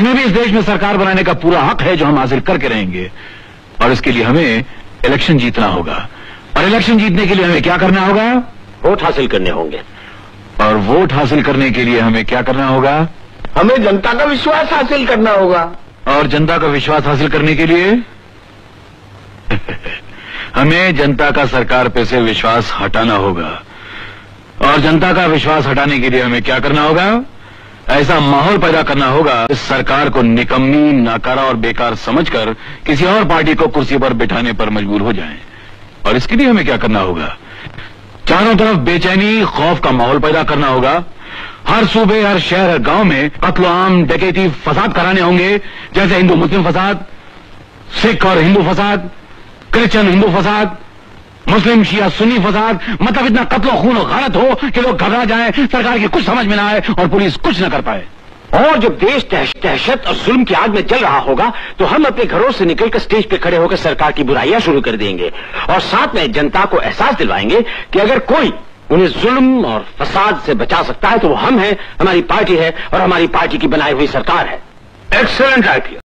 हमें भी इस देश में सरकार बनाने का पूरा हक है जो हम हासिल करके रहेंगे, और इसके लिए हमें इलेक्शन जीतना होगा। और इलेक्शन जीतने के लिए हमें क्या करना होगा? वोट हासिल करने होंगे। और वोट हासिल करने के लिए हमें क्या करना होगा? हमें जनता का विश्वास हासिल करना होगा। और जनता का विश्वास हासिल करने के लिए हमें जनता का सरकार पे से विश्वास हटाना होगा। और जनता का विश्वास हटाने के लिए हमें क्या करना होगा? ऐसा माहौल पैदा करना होगा इस सरकार को निकम्मी, नाकारा और बेकार समझकर किसी और पार्टी को कुर्सी पर बिठाने पर मजबूर हो जाएं। और इसके लिए हमें क्या करना होगा? चारों तरफ बेचैनी, खौफ का माहौल पैदा करना होगा। हर सूबे, हर शहर, हर गांव में कत्ल आम, डकैती, फसाद कराने होंगे, जैसे हिंदू मुस्लिम फसाद, सिख और हिंदू फसाद, क्रिश्चियन हिंदू फसाद, मुस्लिम शिया सुन्नी फसाद। मतलब इतना कत्ल खून और गारत हो कि लोग घबरा जाएं, सरकार की कुछ समझ में ना आए और पुलिस कुछ न कर पाए। और जब देश दहशत और जुल्म की आग में जल रहा होगा तो हम अपने घरों से निकलकर स्टेज पे खड़े होकर सरकार की बुराइयां शुरू कर देंगे और साथ में जनता को एहसास दिलवाएंगे कि अगर कोई उन्हें जुल्म और फसाद से बचा सकता है तो वो हम हैं, हमारी पार्टी है और हमारी पार्टी की बनाई हुई सरकार है। Excellent idea.